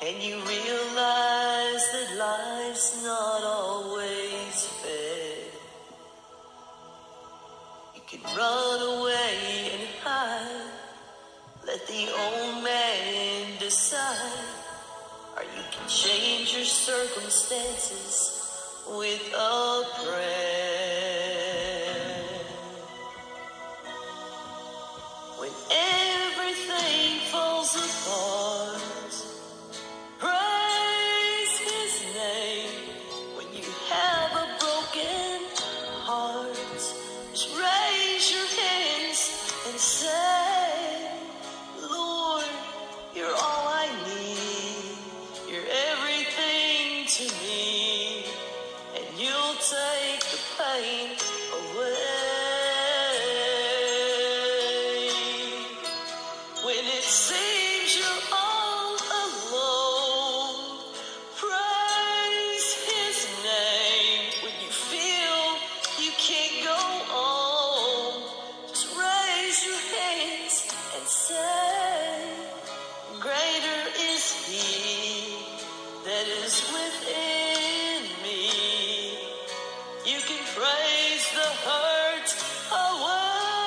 and you realize that life's not always fair. You can run away and hide, let the old man decide, or you can change your circumstances with a prayer. When everything falls apart, praise His name. When you have a broken heart, just raise your hands and say, Lord, you're all I need. You're everything to me, and you'll take the pain away. When it seems you're all alone, praise His name. When you feel you can't go on, just raise your hands and say, greater is He that is within me. You can praise the hurt away.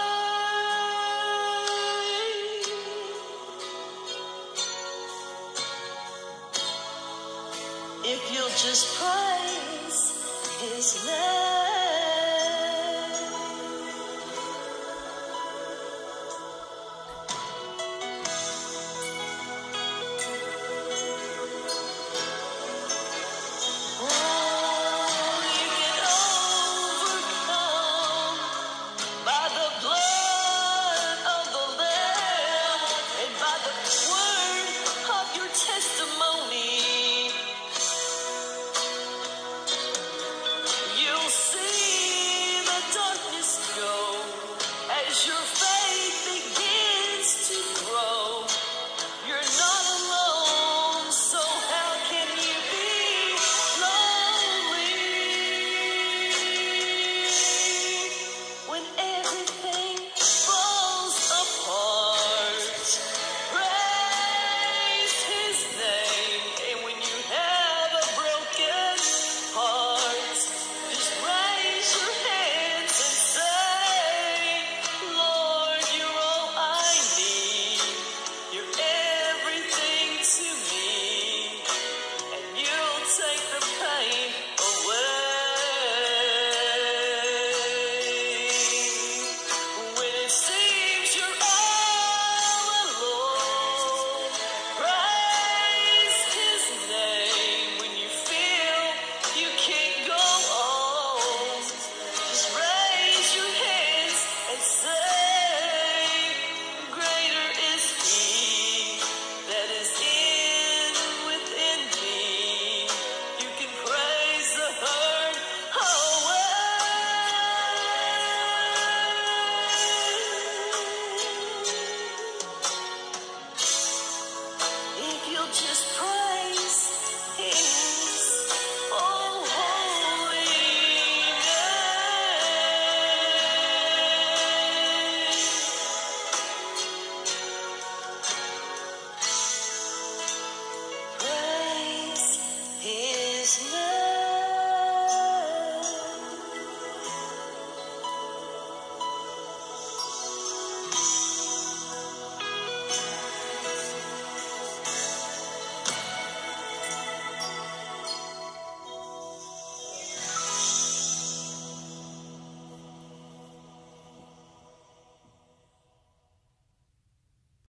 If you'll just praise His name. You'll see the darkness go as your